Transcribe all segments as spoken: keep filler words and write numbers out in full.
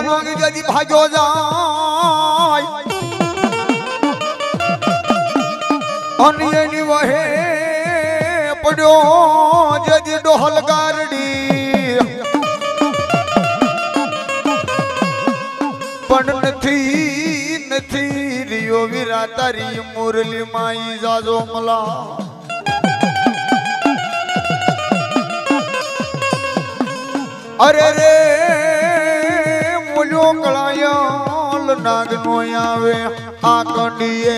नागी जदी भाग्यो जाय अनियनी वहे पड्यो जदी डोहल गारडी पण नथी नथी रियो वीरा तारी मुरली माई जाजो मला अरे रे मुलो कलायल नागनो आवे आ कंडीए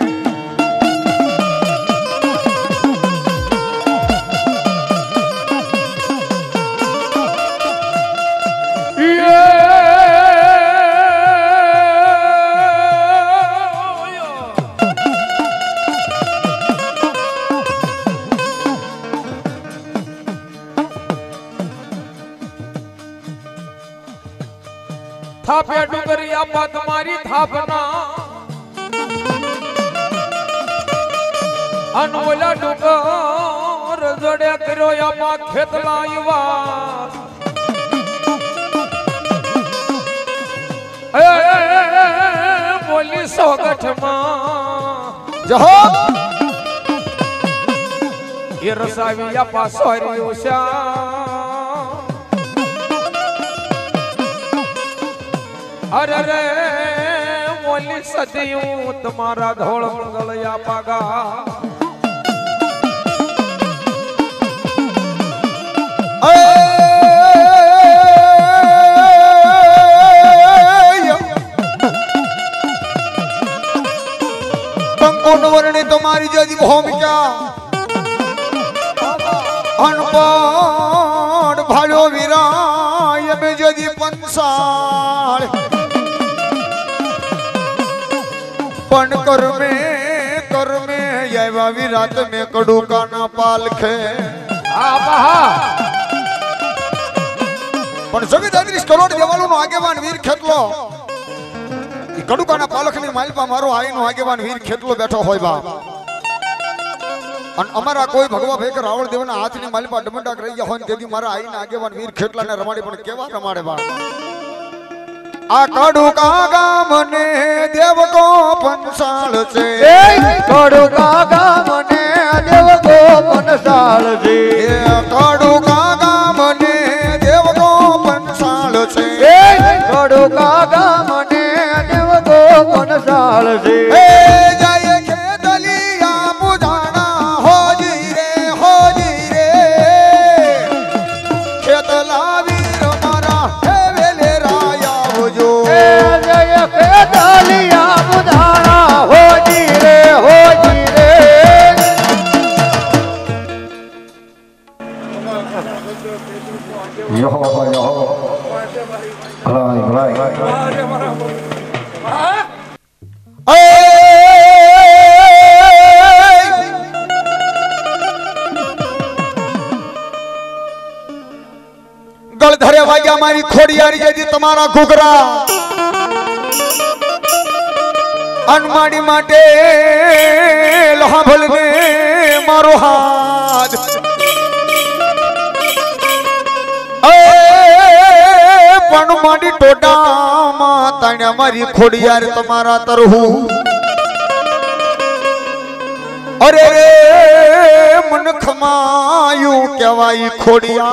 थापे डुगरिया बात मारी थापना अनोला डुगर जड़े करो या मा खेतला युवा ए बोली सोगठ मा जहो ये रसाविया पासोरी उषा अरे रे मोली सदियों तुम्हारा धोल मंगलया पागा पंकुन वर्णी तुम्हारी जदी भूमिका अनपढ़ भालो वीराय में जदी पंसाल पण कर में कर में यावा विरात में कड़ू का ना पालखे आहा पण सभी दादरीस करोड़ देवालो नो आगेवान वीर खेतलो ई कड़ू का ना पालखनी मालपा मारो आई नो आगेवान वीर खेतलो बैठो होय बा अन अमरा कोई भगवा भेक रावण देवना हाथ ની માલપા ડમંડા કરી ગયા હોય તેથી મારા આઈના આગેવાન વીર ખેટલાને રમાડી પણ કેવા રમાડે બા आ काडू का गाम ने देव को पंसाल से काडू का गाम ने देव को पंसाल से काडू का गाम ने देव को पंसाल से काडू का गाम ने देव को पंसाल से जय खेतलिया बुझाना हो जी रे हो जी रे खेतला वीर मारा हे वेले राया जो जय खेतलिया बुझाना हो जी रे हो जी रे यो यो राय राय गल धरे वाग्या मारी खोड़ियारी यदि तुम्हारा घुघरा अनमाड़ी माटे लहाभल में मारो हाथ पणमाड़ी टोडा माता मारी खोड़ियारी तुम्हारा तरहू अरे रे मन खमायू केवाई खोड़िया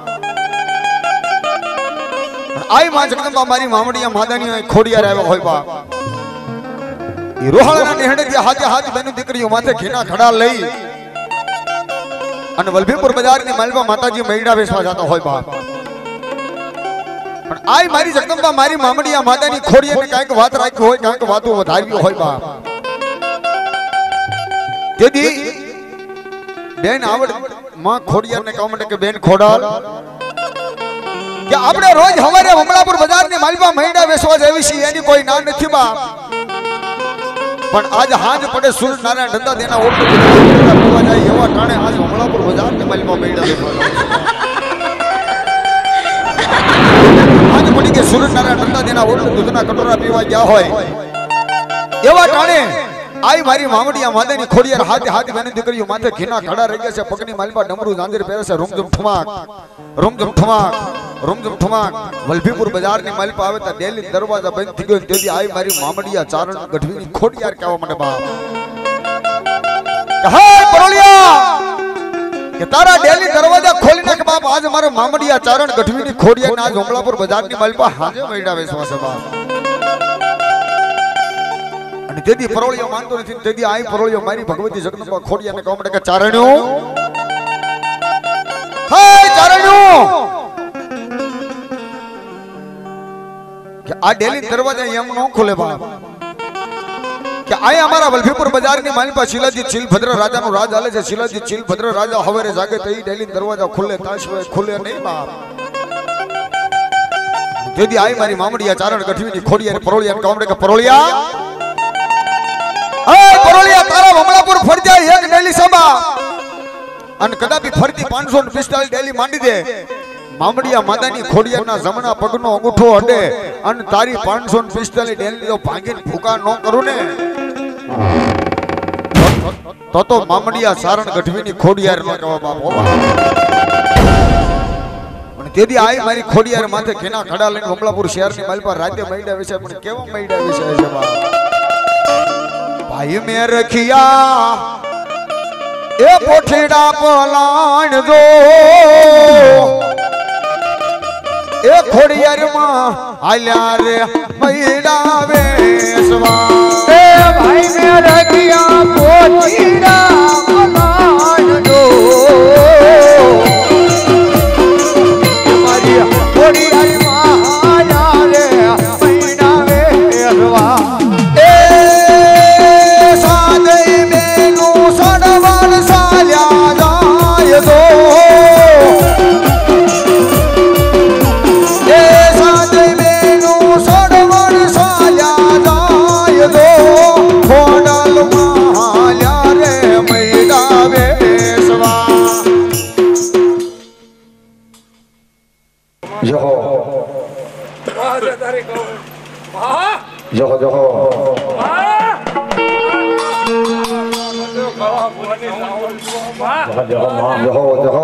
आई मां जगदंबा मारी मामड़िया मादानी खोड़िया रहवा होय बा ई रोहाळना नेहणे जे हाथे हाथ बेनु दीकरीओ माथे घीना खड़ा लई अन वलभीपुर बाजार ની માલવા માતાજી મૈડા વેસવા જાતો હોય બા પણ આઈ મારી જગદંબા મારી મામડિયા માતાની ખોડિયાને કાંઈક વાત રાખી હોય કાંઈક વાતો વધારવી હોય બા તેથી બેન આવડ માં ખોડિયાને કહો મને કે બેન ખોડાલ કે આપણે રોજ હવારે હમણાપુર બજારની માલવા મૈડા વેસવા જેવી છે એની કોઈ ના નથી બા પણ આજ હાજ પડે સૂર્ય નારાયણ ધંધા દેના ઓટલો પીવા જાય એવા ટાણે આજ હમણાપુર બજારની માલવા મૈડા વેસવા આજ પડી કે સૂર્ય નારાયણ ધંધા દેના ઓટલો દૂધના કટોરા પીવા ગયા હોય એવા ટાણે आई मारी मामडिया मादेनी खोड़ियार हाथ हाथ बेनी दीकरीओ माथे घीना खड़ा रही गया से पगनी मालपा डमरू जांजर पेरे से रूम जुम ठमाक रूम जुम ठमाक रूम जुम ठमाक वलभीपुर बाजार ની માલપા આવે તા ડેલી દરવાજા બંધ થઈ ગયો તેથી आई मारी मामडिया चारण गઢવીની ખોડિયાર કહેવા મને બાપ હે પરોલિયા કે તારા ડેલી દરવાજા ખોલીને કે બાપ આજ મારે મામડિયા ચારણ ગઢવીની ખોડિયાર ના જોમલાપુર બજારની માલપા હાજે મૈડા વેસવા છે બાપ અને તેથી પરોલિયો માનતો નથી તેથી आई પરોલિયો મારી ભગવતી જગદંબા ખોડિયારને કહો મને કે ચારણ્યો હે ચારણ્યો કે આ ડેલી દરવાજા એમ નો ખોલે બાપ કે આ અમારા વલભીપુર બજારની માલપા શિલાજી ચીલભદ્ર રાજાનો રાજ હાલે છે શિલાજી ચીલભદ્ર રાજા હવેરે જાગે તો ઈ ડેલી દરવાજા ખુલે તાશવે ખુલે નહીં બાપ તેથી आई મારી મામડિયા ચારણ ગઢવીની ખોડિયાર પરોળિયા કામડે કે પરોળિયા એ પરોળિયા તારા વમળાપુર ફરજા એક ડેલી સભા અને કદાપી ફરતી પાંચસો પિસ્તાલીસ ડેલી માંડી દે मामडिया मादानी खोडियाना जमना पगनो अंगूठो अडे अन तारी पांच सौ पिस्तालीस डेली तो भांगीन भूका न करू ने तो तो मामडिया सारण गढ़वीनी खोडियार नो कहो बाप पण तेदी आई मारी खोडियार माथे घेना खड़ा लઈને કમલાપુર શહેરની માલપા રાજ્ય મૈડા વિશે પણ કેવો મૈડા વિશે છે બાપ ભાઈ મે રખિયા ए पोठीड़ा पलाण दो ए खोड़ियार मां आल्या रे मैडा वेसवा ए भाई मेरा किया पोठीड़ा पलाण दो हमारी खोड़ियार मां आल्या रे मैडा वेसवा ए सादई मेनू सडवाल साल्या जाय दो जहो जहो जहो जहो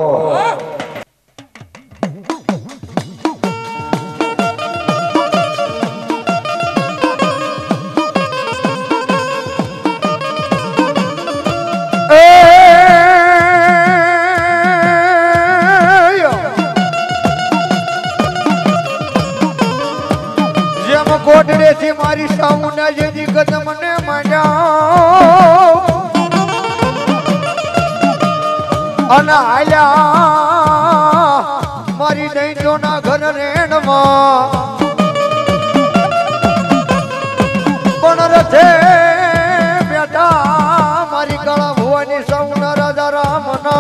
कोटड़े से मारी सामुना यदि कदम ने मांडा अना आया मारी नहीं तो ना घर रेण पण रथे बेटा मारी काला भुवनी सामुना राजा रामना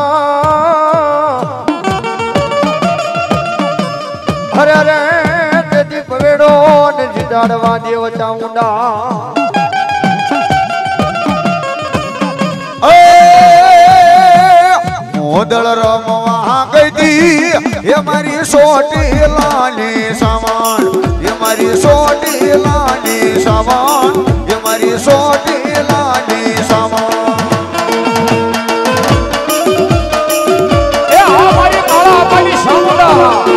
अरे अरे पवेड़ो ने जिदाड़वा देव चामुंडा ए मोदल रमवा गई थी ये मारी सोटी लानी सामान ये मारी सोटी लानी सामान ये मारी सोटी लानी सामान ए हमारी काला बनी सामुंडा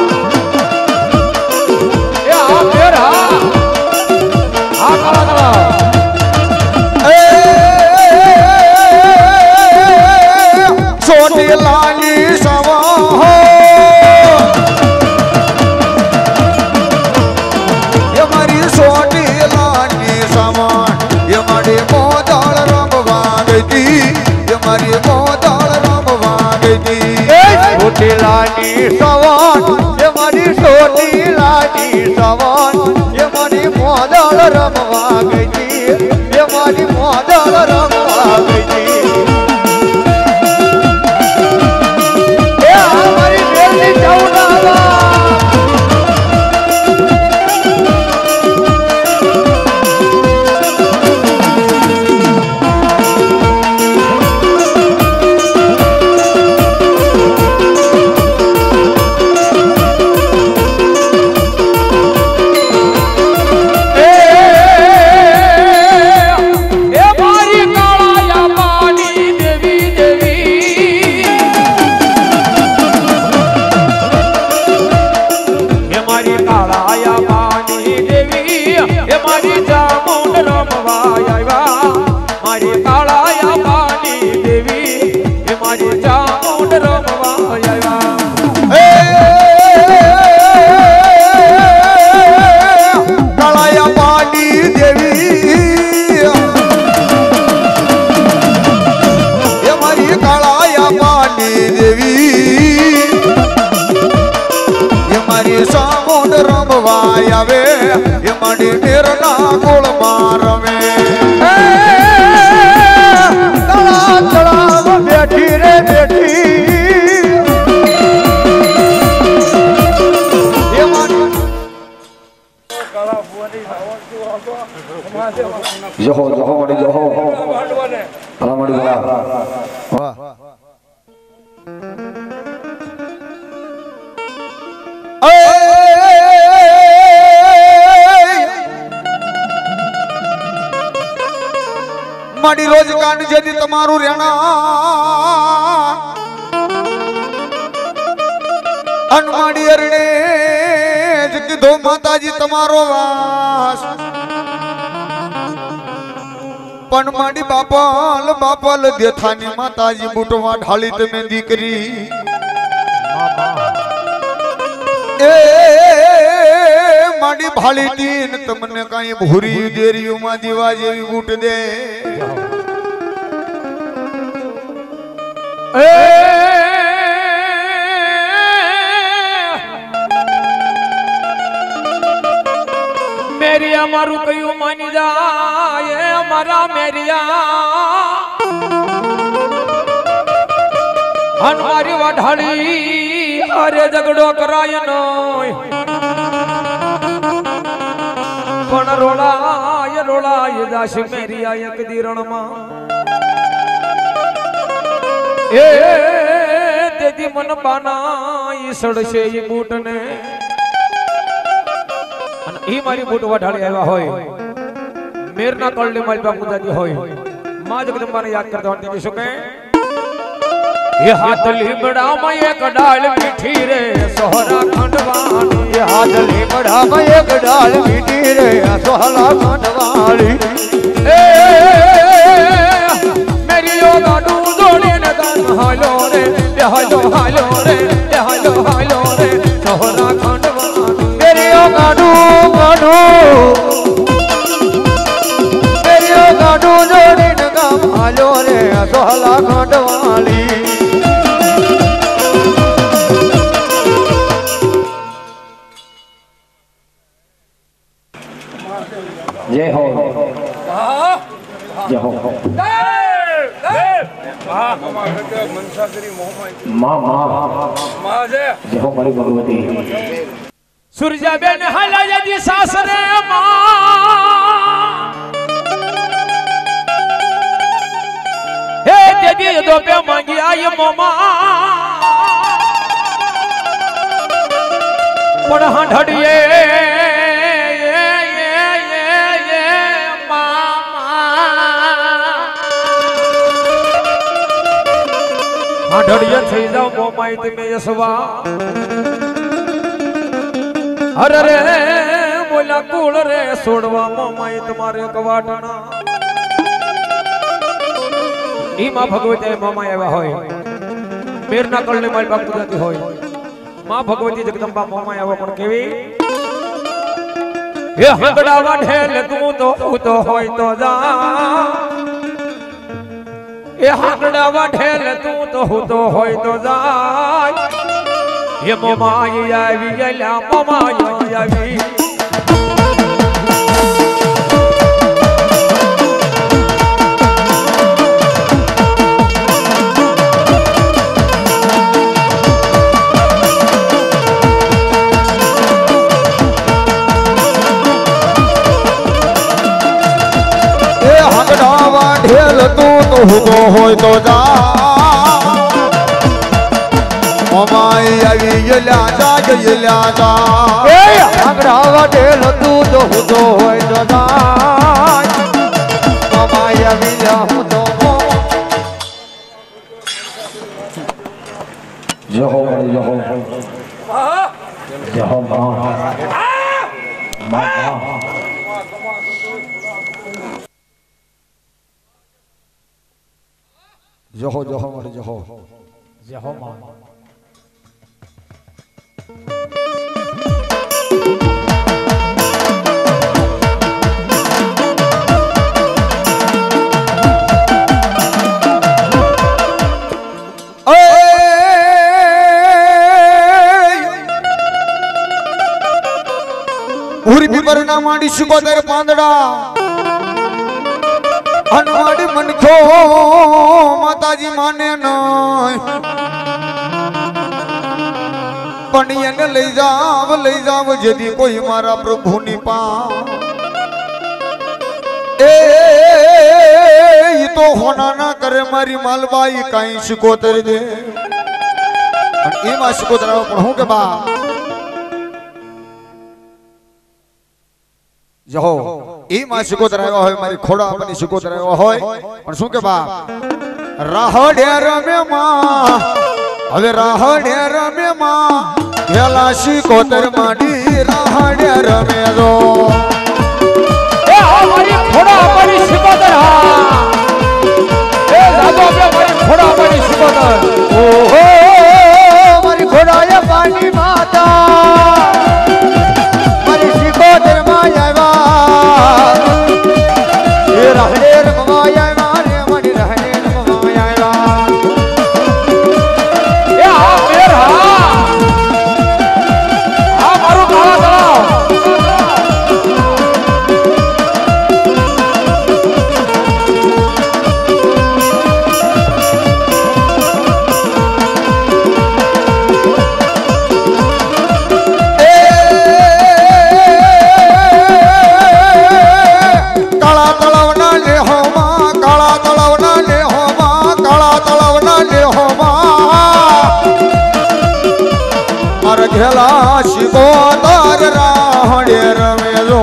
छोटी लाली सवा हो ये मारी छोटी लाली समान ये मारी मोदल रमवा गई थी ये मारी मोदल रमवा गई थी छोटी लाली सवान ये मारी छोटी लाली सवान ये मारी मोदल रमवा गई थी ये मारी मोदल रमवा गई थी ए मारी રમવા આવે એ માડી મેરના ગોળમાં રમે તળાવ તળાવ બેઠી રે બેઠી એ માડી જહો જહો મળી જહો ભલા મળી ભલા વાહ માડી રોજ કાંડ જેથી તમારું રેણા અનમાડી અરણે જ કીધો માતાજી તમારો વાસ પણ માડી બાપલ બાપલ દેથાની માતાજી બુટવા ઢાળી તમે દીકરી એ માડી ભાળી દીન તમને કઈ ભૂરી દેરીઓમાં દીવા જેવી બૂટ દે એ મેરી અમારું કયું માની જાય અમારા મેરિયા હનમારી વાઢાળી અરે ઝઘડો કરાય નોય પણ રોળાય રોળાય દાસ મેરિયા એક દીરણમાં એ તેદી મન બાના ઈ સડશે ઈ બૂટ ને અને ઈ મારી બૂટ વાઢાળી આવ્યા હોય મેરના કળને મારી બાપ મુદાજી હોય માં જગદંબાને યાદ કરતા હોય તે શું કહે ये हाथ लीमड़ा में एक डाल मीठी रे सोहरा खंडवानी ये हाथ लीमड़ा में एक डाल मीठी रे सोहरा खंडवानी ए मेरी यो गाडू जोड़ी ने गान हालो रे हालो हालो रे हालो हालो रे सोहरा खंडवानी मेरी यो गाडू गाडू मेरी यो गाडू जोड़ी ने गान हालो रे सोहरा खंडवानी जय हो जय हो माँ माँ जय हो बड़ी भगवती सूर्या बेन हाला यदि सासरे माँ हे देदी दो पे मांगी आई मोमा पण हंढड़िए ढड़िया थई जाओ मोमाई में यसवा अरे रे बोला कूड़ रे सोड़वा मोमाई तुम्हारे कवाटना ई मां भगवती मोमाई आवा होय मेरना कळने मारी बाप जाती होय मां भगवती जगदंबा मोमाई आवा पण केवी हे हंगडावा ढेल तू तो तो होय तो जा ए हाकड़ा ढेल तू तो हूँ तो होय तो जाय ये मोमाई आवी गला मोमाई आवी ढेल तू तो तो होय तो जा मोमाई आई यला जा यला जा ए हंगड़ावा ढेल तू तो तो होय तो जा मोमाई आई हूं तो जय हो बड़ी जय हो जय हो माँ माँ जहो जहो मर जहो जहो मां ए વરના માંડી સિકોતેર પાંદડા અનવાડી મનખો માતાજી માને નહીં પણ એને લઈ જાવ લઈ જાવ જેથી કોઈ મારા પ્રભુની પા એ ઈ તો હોના ના કરે મારી માલબાઈ કાઈ સિકોતેર દે એમાં સિકોતેર આવે પણ હું કે બા જો એમાં સિકોતેર આવ્યા હોય મારી ખોડા આપવાની સિકોતેર આવ્યા હોય પણ શું કે બા રાહડે રમે માં હવે રાહડે રમે માં પેલા સિકોતેર માંડી રાહડે રમે જો એ આ મારી ખોડા આપવાની સિકોતેર હા એ જાગો કે મારી ખોડા આપવાની સિકોતેર ઓહો મારી ખોડાએ પાણી માતા મારી સિકોતેર માં આવ્યા એ રહડે રમવા આવ્યા રે મારી રહડે રમવા આવ્યા એ આ મેર હા આ મારું કાળા તળાવ ઘેલા સિકોતેર રાહડે રમે જો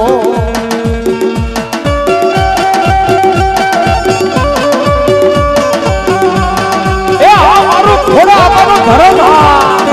એ આ મારું ખોડા આપવાનું ધરમ હા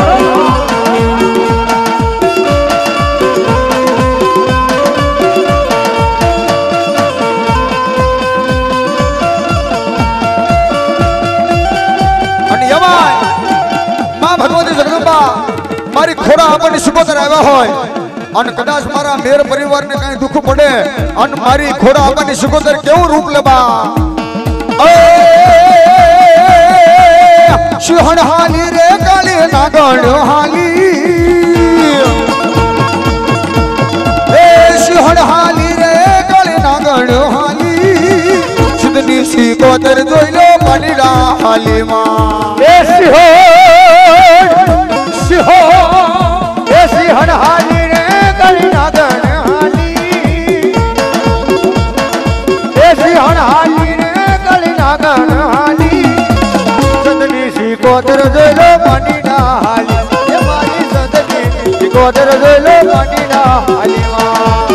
અને યમાય માં ભગવતી જગદંબા મારી ખોડા આપણને સિકોતેર આવ્યા હોય અને કદાચ મારા મેર પરિવારને કઈ દુઃખ પડે અને મારી ખોડા આપણને સિકોતેર કેવું રૂપ લેબા સિંહણ હાલી રે કાળી નાગણ હાલી એ સિંહણ હાલી રે કાળી નાગણ હાલી સિદ્ધની સિકોતેર જોઈ લો પાણીડા હાલીમાં એ સિંહણ સિંહો એ સિંહણ હાલી રે કાળી નાગણ હાલી એ સિંહણ હાલી રે કાળી નાગણ હાલી સદની સિકોતેર જોઈ લો પાણીના હાલી એ મારી સદની સિકોતેર જોઈ લો પાણીના હાલીમાં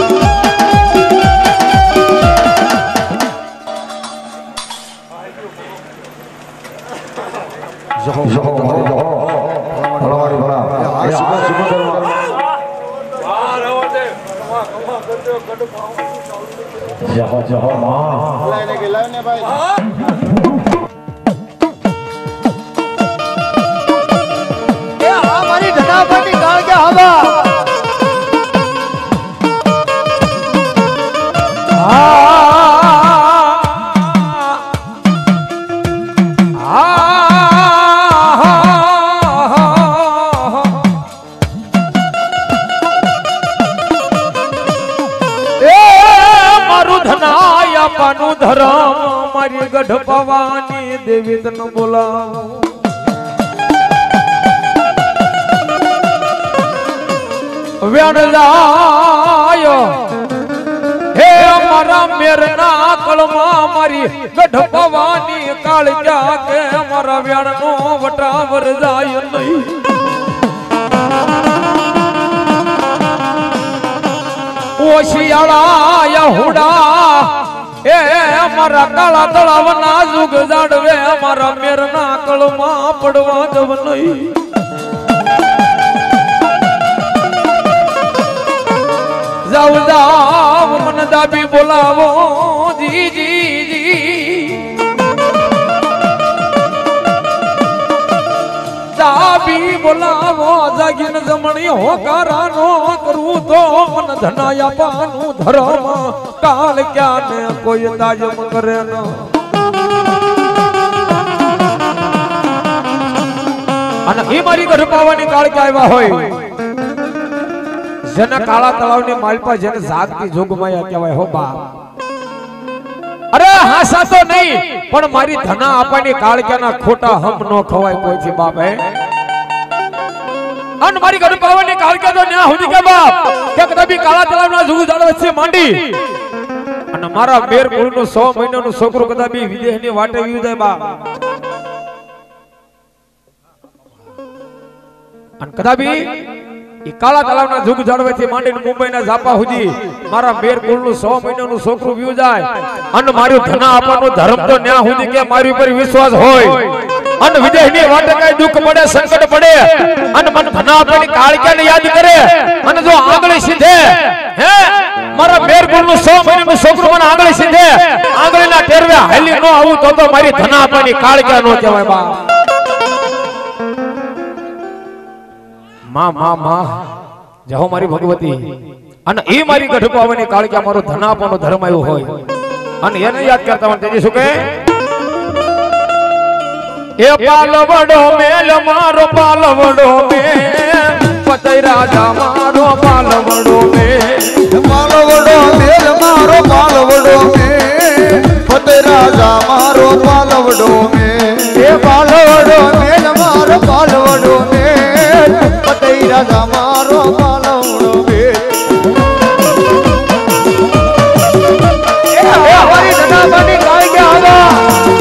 જહો જહો જહો હલવારી ભલા આ સિકોતેર જહો જહો માં લાઈને કે લાઈને ભાઈ એ આ મારી ધનાભાઈની ગાળ કે હવા ધરમ મારી ગઢ પવાની દેવી તન બોલાવો વ્યાણલાયો હે અમારા મેરના કળમાં મારી ગઢ પવાની કાળજા કે અમારા વ્યાણનો વટાવર જાય નહીં ઓશિયાળા યહુડા એ અમારા કાળા તળાવના જુગ જાડવે અમારા મેરના કળમાં પડવા જવ નહીં જાવ જાવ મન દાબી બોલાવો જી જી જી દાબી બોલાવો જાગીન જમણી હોકારાનો કરું તો મન ધનાયા પાનું ધરમ કાલ ક્યાં ને કોઈ તાજમ કરે ન અને એ મારી ઘર પાવાની કાળ કે આવ્યા હોય જેને કાળા તળાવની માલપા જેને જાગતી જોગમાયા કહેવાય હો બાપ. અરે હાસા તો નહીં પણ મારી ધના આપવાની કાળક્યાના ખોટા હમ નો ખવાય કોઈથી બાપ હે. અન મારી ઘર પાવાની કાળક્યા તો ન્યા સુધી કે બાપ કે કદાપી કાળા તળાવના જુગ જાળ વચ્ચે માંડી અને મારા બેર કુળનું સો મહિનાનું છોકરું કદાપી વિદેશની વાટે વી જાય બાપ. અને કદાપી ઈ કાળા તળાવના જુગ જાળવેથી માંડીને મુંબઈના ઝાપા સુધી મારા બેર કુળનું સો મહિનાનું છોકરું વી જાય અને મારું ધના આપવાનું ધર્મ તો ન્યા સુધી કે મારી ઉપર વિશ્વાસ હોય અને વિદેશની વાટે કઈ દુઃખ પડે સંકટ પડે અને મન ધના આપવાની કાળક્યાને યાદ કરે અને જો આંગળી સીધે હે મારા બેર કુળનું સો મહિનાનું છોકરું મને આંગળી સીધે આંગળીના ટેરવે હાલી નો આવું તો તો મારી ધના આપવાની કાળક્યા નો કહેવાય બા. માં માં માં જહો મારી ભગવતી અને એ મારી ગઢ પાવાની કાળક્યા મારો ધના આપવાનો ધર્મ આવ્યો હોય અને એને યાદ કરતા હોય તેજી શું કહે એ પાલવડો મેલ મારો પાલવડો મેલ પતઈ રાજા મારો પાલવડો મેલ પાલવડો મેલ મારો પાલવડો મેલ ફતેહ રાજા મારો પાલવડો મેલ એ પાલવડો મેલ મારો પાલવડો મેલ પતઈ રાજા મારો પાલવડો મેલ. એ અમારી ધનાભાની કાળક્યા આવા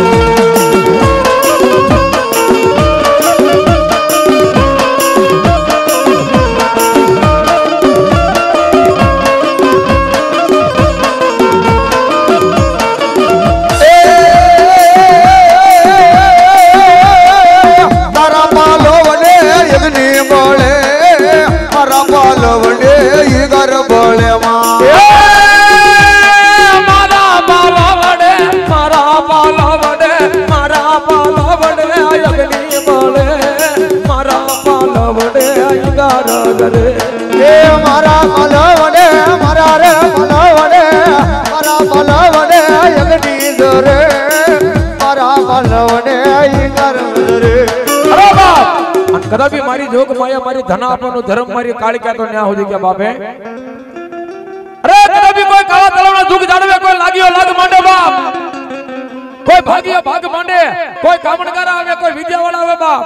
મારા મલવડે મારા રે મલવડે મારા મલવડે યગની દરે મારા મલવડે ઈગર રે. અરે બાપ અને કદાપી મારી જોગ માયા મારી ધના આપવાનો ધર્મ મારી કાળક્યા તો ન્યા સુધી કે બાપે અરે કદાપી કોઈ કાળા તળાવના જુગ જાળવે કોઈ લાગ્યો લાગ માંડે બાપ કોઈ ભાગ્ય ભાગ માંડે કોઈ કામણગાર આવે કોઈ વિદ્યાવાળા આવે બાપ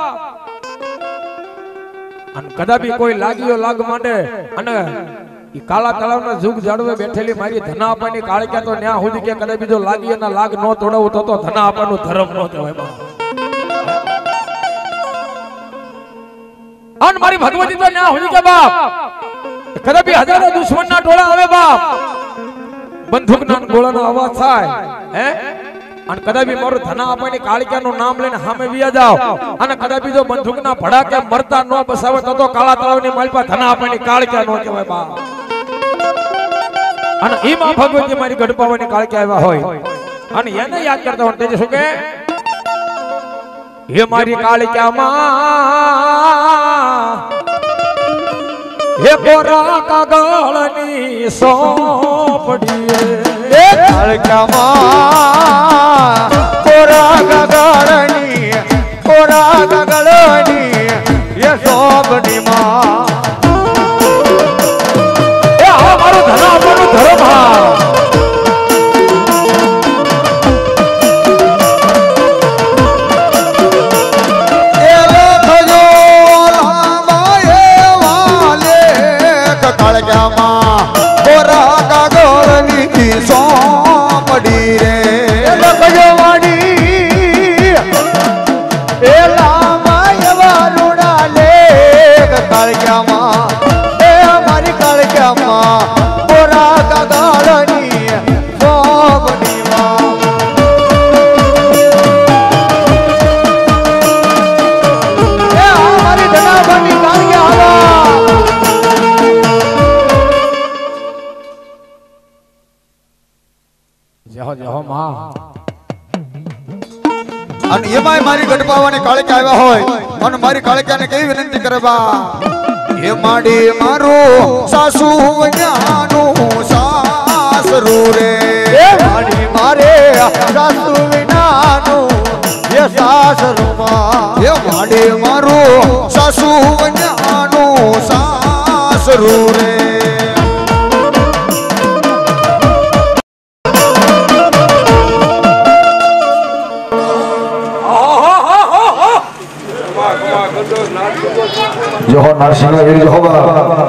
અને કદાપી કોઈ લાગ્યો લાગ માંડે અને ઈ કાળા તળાવના જુગ જાળવે બેઠેલી મારી ધના આપવાની કાળક્યા તો ન્યા સુધી કે કદાપી જો લાગીના લાગ નો તોડાવું તો તો ધના આપવાનું ધર્મ નો કહેવાય બાપ. અન મારી ભગવતી તો ન્યા સુધી કે બાપ કદાપી હજારો દુશ્મનના ટોળા આવે બાપ બંદૂકના ગોળાનો અવાજ થાય હે અને કદાપી મારું ધના આપવાની કાળક્યાનું નામ લઈને સામે વિયા જાવ અને કદાપી જો બંદૂકના ભડાકે મરતા ન બસાવે તો તો કાળા તળાવની માલપા ધના આપવાની કાળક્યા નો કહેવાય બા. અને ઈ માં ભગવતી મારી ગઢ પાવાની કાળક્યા આવ્યા હોય અને એને યાદ કરતા હોય તે શું કે હે મારી કાળક્યા માં હે કોરા કાગળની સોપડીએ એ કાળક્યામાં કોરા ગગળની કોરા ગગળની એ સોબની માં એ આ મારું ધના આપવાનું ધર્મ હા. કાળક્યામાં કોરા કાગળની સોપડી રે લખજવાડી એ લામાયવા રૂડા લે કાળક્યામાં એ મારી કાળક્યામાં કોરા કાગળની સોબની માં એ મારી ધનાભાની કાળક્યા જહો જહો માં અને એમાંય મારી ગઢ પાવાની કાળક્યા આવ્યા હોય અને મારી કાળક્યાને કેવી વિનંતી કરે બા હે માડી મારું સાસુ વન્યાનું સાસરું રે એ મારી મારે સાસુ વિનાનું એ સાસરુમાં હે માડી મારું સાસુ વન્યાનું સાસરું રે જોહો નરસિંહ વીર જોહો બા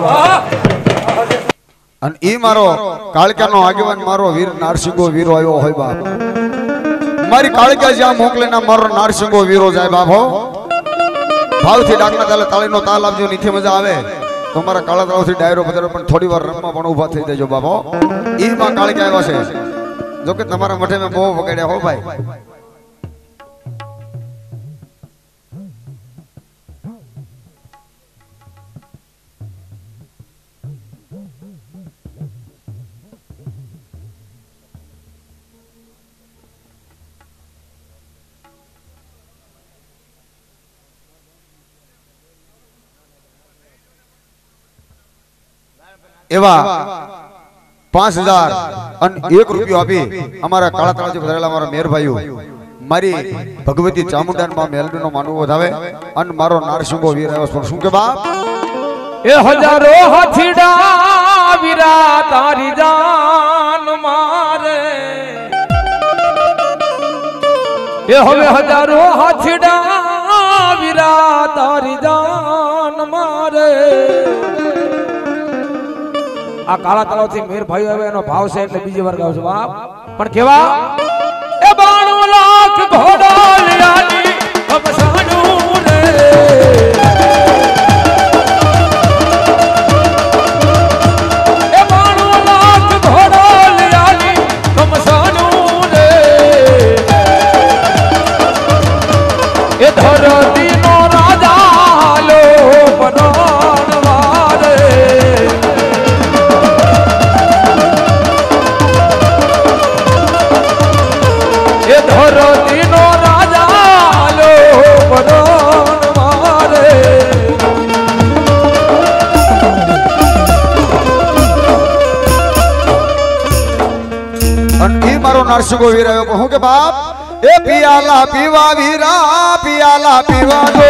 અને ઈ મારો કાળકાનો આગેવાન મારો વીર નારસિંગો વીરો આવ્યો હોય બાપ મારી કાળકા જ્યાં મોકલે ના મારો નારસિંગો વીરો જાય બાપ હો ભાવથી ડાકના તાલે તાળીનો તાલ આપજો નીચે મજા આવે તો મારા કાળા તળાવથી ડાયરો પધારો પણ થોડી વાર રમવા પણ ઊભા થઈ જજો બાપ હો ઈ માં કાળકા આવ્યા છે જો કે તમારા મઠે મેં બહુ વગાડ્યા હો ભાઈ એવા પાંચ હજાર અને એક રૂપિયો આપી અમારા કાળા તળાવથી પધારેલા અમારા મેરભાઈઓ મારી ભગવતી ચામુંડા મેલડીનો માનવો વધાવે અને મારો નારસિંગો વીર આવ્યો શું કે બાપ એ હજારો હાથીડા વીરા તારી જાન મારે એ હવે હજારો હાથીડા વીરા તારી જાન મારે આ કાળા તળાવથી મેર ભાઈ આવે એનો ભાવ છે એટલે બીજી વાર ગાવ છું બાપ પણ કેવા એ બાણું લાખ ઘોડા લિયાની અબસાનું રે એ બાણું લાખ ઘોડા લિયાની અબસાનું રે એ ધરતીનો રાજા લો બનાવવા રે ધરતીનો રાજા લો બદન મારે અને ઈ મારો નારસિંગો વીર આવ્યો પણ હું કે બાપ એ પિયાલા પીવા વીરા પિયાલા પીવા દો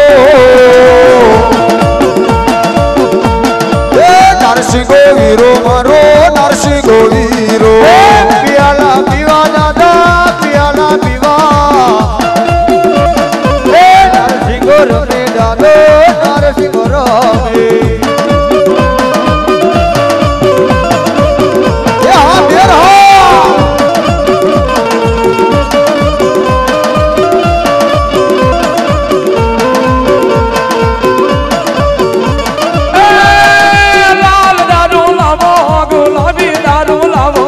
એ નારસિંગો વીરો મારો નારસિંગો વીરો પિયાલા પીવા દાદા પિયાલા પીવા એ નરસિંહ રમે દાદો નરસિંહ રમે એ હા બેર હા લાલ દારૂ લાવો ગુલાબી દારૂ લાવો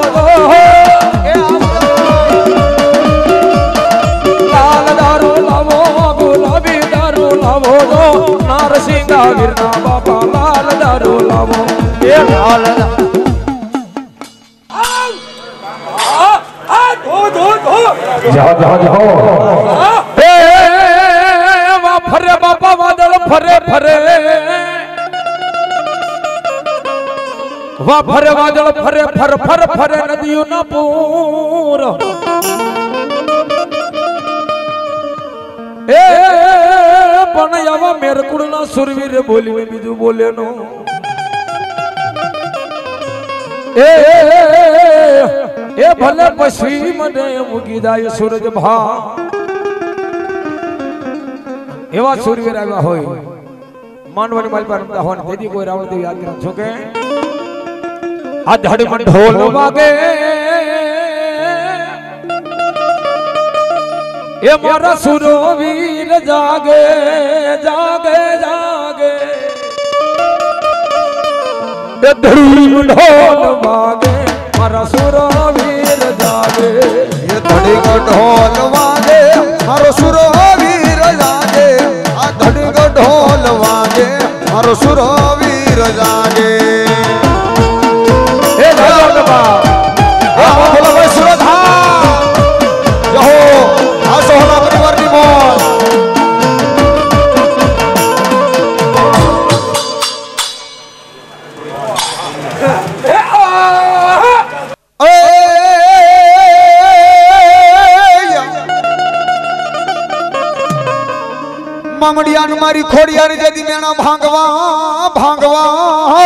લાલ દારૂ લાવો ગુલાબી દારૂ લાવો નારસિંહ વીરના બાપા લાલ દારૂ લાવો એ લાલ જોહો જોહો જોહો એ વા ફરે બાપા વાદળ ફરે ફરે વા ફરે વાદળ ફરે ફર ફર ફરે નદીઓ ના પૂર એ પણ આવા મેરકુડ ના સુરવીર બોલીને બીજું બોલે નો એ એ ભલે પછી મને મૂકી દાય સૂરજ ભા એવા સુરવીર આવ્યા હોય માનવાની માલ પર રમતા હોય તેથી કોઈ રાવણ દેવી યાદ કરો છો કે આ ધડમાં ઢોલ વાગે એ મારા સુરવીર જાગે જાગે જાગે એ ધડમાં ઢોલ વાગે મારા સુરવીર જાગે એ ધડીક ઢોલ વાગે મારો સુરવીર જાગે આ ધડીક ઢોલ વાગે મારો સુરવીર જાગે એ ધડમાં આ બોલો ભાઈ સુરધા જહો આ સોહલા પરિવારની મોજ મામડિયાન મારી ખોડિયાની જેદી મેણા ભાંગવા ભાંગવા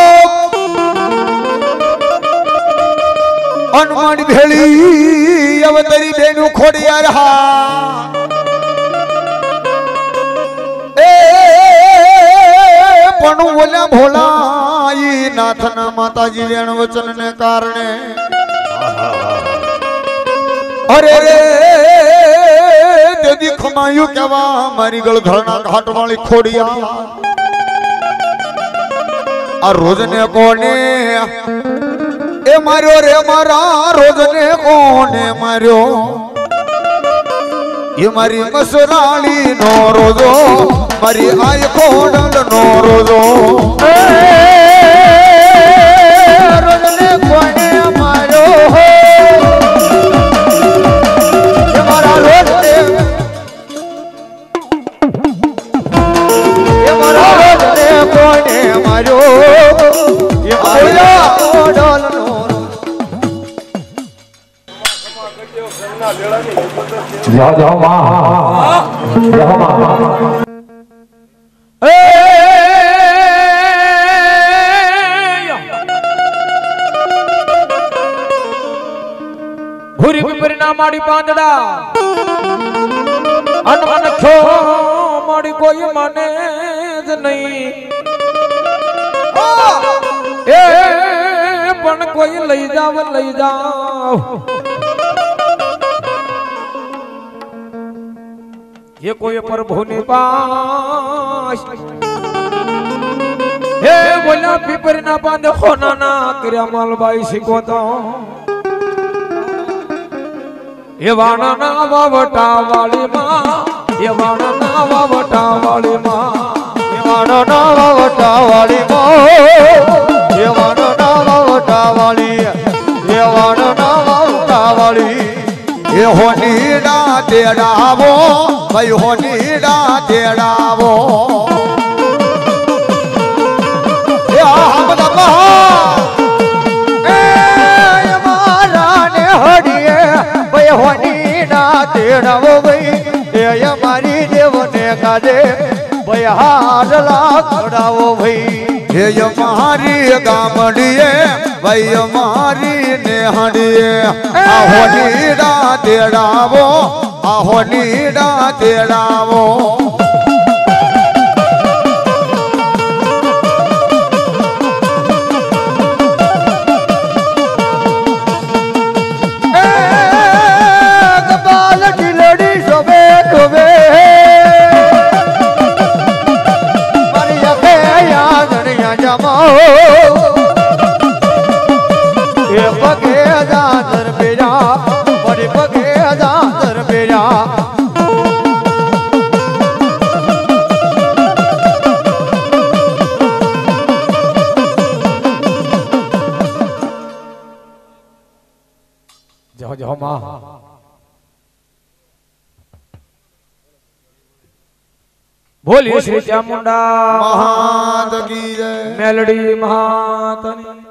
અનમણ ભેળી અવતરી બેનું ખોડિયાર હા એ પણ ઓલા ભોલા ઈ નાથના માતાજી વેણ વચન ને કારણે અરે રે દેદી ખમાયું કેવા મારી ગળધરના ઘાટ વાળી ખોડિયા આ રોજ ને કોને એ માર્યો રે મારા રોજ ને કોને માર્યો ये मारी मसराली नो रोजो मारी आय कोडल नो रोजो રોજને કોને મારો હો એ મારા રોજને એ મારા રોજને કોને મારો એ મારા કોડલનો જાઓ જાઓ માં જાઓ માં એ ભૂરી પીપરીના માડી પાંદડા અનમન ખો માડી કોઈ માને જ નહીં એ પણ કોઈ લઈ જાવ લઈ જાવ ये कोई प्रभु ने पास हे बोला पीपर ना बांध खोना ना कर्या मालबाई शिको तो ये वाणा ना वावटा वाली मां ये वाणा ना वावटा वाली मां એ વાણો ના વાવટા વાળી મો એ વાણો ના વાવટા વાળી એ વાણો ના વાવટા વાળી એ હોનીડા તેડાવો ભાઈ હોનીડા તેડાવો એ અહમદ એ મારા ને હડીએ ભાઈ હોની ના તેડાવો ભાઈ એ અમારી દેવને કાજે ભાઈ હાડલા ખડાવો ભાઈ એ મારી ગામડીએ ભાઈ મારી નેહડીએ આ હોનીડા તેડાવો આ હોનીડા તેડાવો કપાલ ઢીલડી શોભે શોભે મારી આંખે યાદણિયા જમાઓ એ પગે દાદર બેરા મારી પગે દાદર બેરા જાઓ જાઓ માં બોલીએ શ્રી ચામુંડા મહાદ કી જય મેલડી મહાતની